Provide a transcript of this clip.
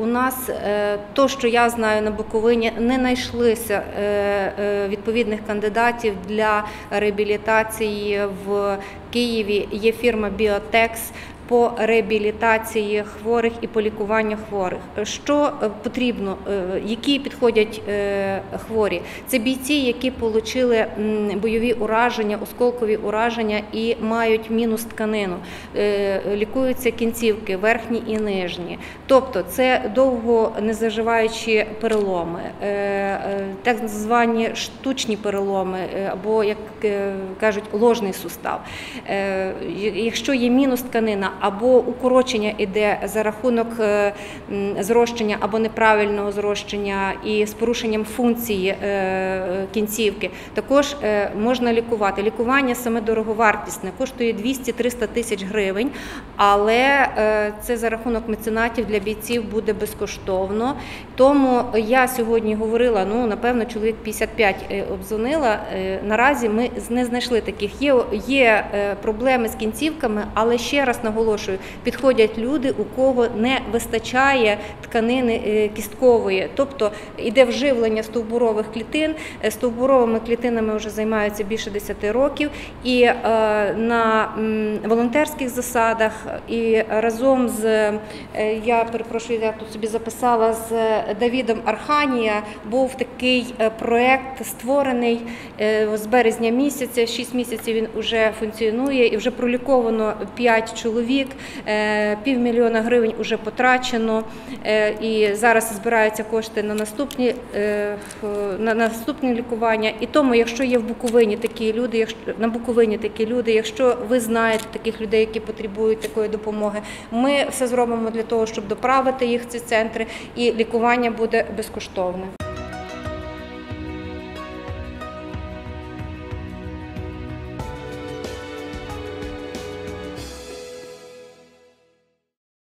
у нас, то, що я знаю на Буковині, не знайшлися відповідних кандидатів для реабілітації в Києві. Є фірма «Біотекс» по реабілітації хворих і по лікуванню хворих. Що потрібно, які підходять хворі? Це бійці, які отримали бойові ураження, осколкові ураження і мають мінус тканину. Лікуються кінцівки, верхні і нижні. Тобто це довго незаживаючі переломи, так звані штучні переломи, або, як кажуть, ложний сустав. Якщо є мінус тканина, або укорочення йде за рахунок зрощення або неправильного зрощення і з порушенням функції кінцівки, також можна лікувати. Лікування саме дороговартісне, коштує 200-300 тисяч гривень, але це за рахунок меценатів для бійців буде безкоштовно. Тому я сьогодні говорила, напевно, чоловік 55 обдзвонила, наразі ми не знайшли таких. Є проблеми з кінцівками, але ще раз наголошую, підходять люди, у кого не вистачає тканини кісткової, тобто йде вживлення стовбурових клітин, стовбуровими клітинами вже займаються більше 10 років, і на волонтерських засадах, і разом з, я перепрошую, я тут собі записала, з Давідом Арханія був такий проєкт створений з березня місяця, 6 місяців він вже функціонує, і вже проліковано 5 чоловік, 500 000 гривень вже потрачено, і зараз збираються кошти на наступне лікування. І тому, якщо є в Буковині такі люди, якщо ви знаєте таких людей, які потребують такої допомоги, ми все зробимо для того, щоб доправити їх в ці центри, і лікування буде безкоштовне.